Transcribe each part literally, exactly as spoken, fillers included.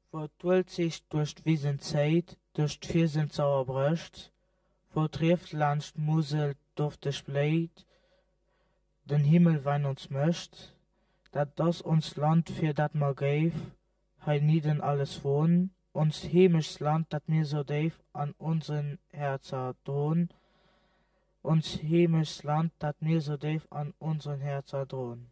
wo dwelt sich durch Wiesenzeit, durch Viersinn Sauerbröst, wo trifft Land Musel duftig bläht, den Himmel wein uns möcht, dat das uns Land für dat mal gäf, hei nieden alles wohn, uns heimischs Land, dat mir so deif an unseren Herzer drohn, uns heimischs Land, dat mir so deif an unseren Herzer drohn.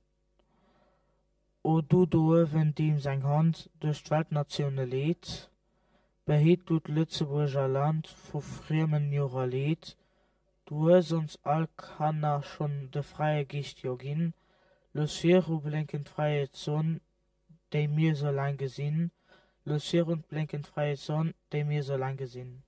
O du Doven, dem sein Hand durch Weltnationen lädt, behet du Lützeburger Land vor fremden Jura lädt, du hast uns all Kanner schon de freie Gicht jogin, Luciero blinkend freie Sonn, de mir so lang gesinn, Luciero und blinkend freie Sonn, de mir so lang gesinn.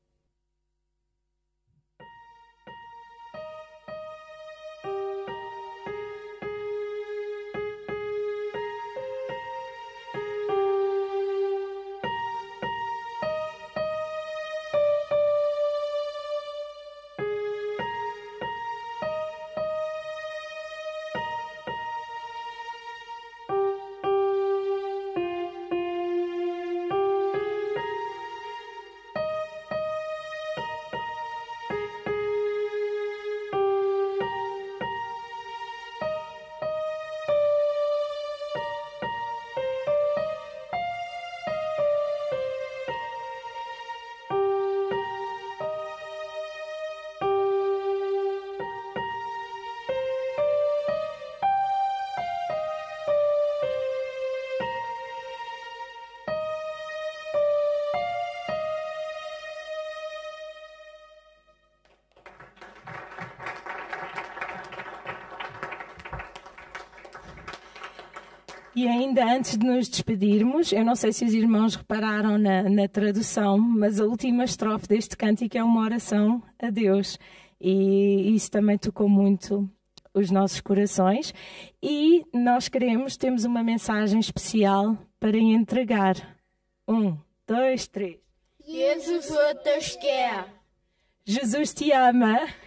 E ainda antes de nos despedirmos, eu não sei se os irmãos repararam na, na tradução, mas a última estrofe deste cântico é uma oração a Deus. E isso também tocou muito os nossos corações. E nós queremos, temos uma mensagem especial para entregar. Um, dois, três. Jesus wird dich gern. Jesus te ama.